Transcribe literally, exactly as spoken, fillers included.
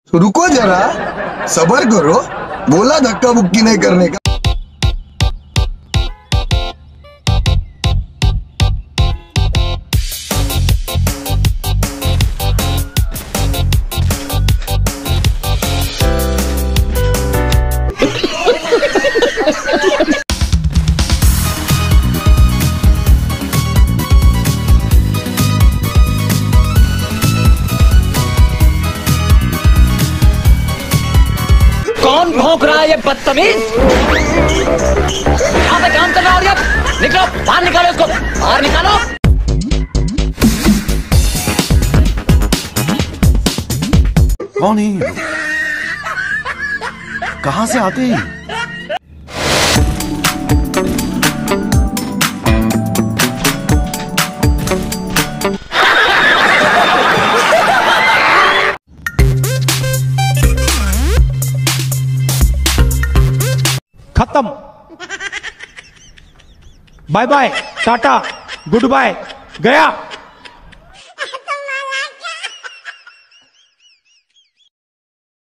रुको जरा, सबर करो, बोला धक्का मुक्की नहीं करने का। कौन भौंक रहा है ये बदतमीज? यहाँ पे काम कर रहा है। निकलो बाहर, निकालो इसको बाहर निकालो। कौन है? कहां से आते हैं? खत्म। Bye bye, tata, goodbye, गया।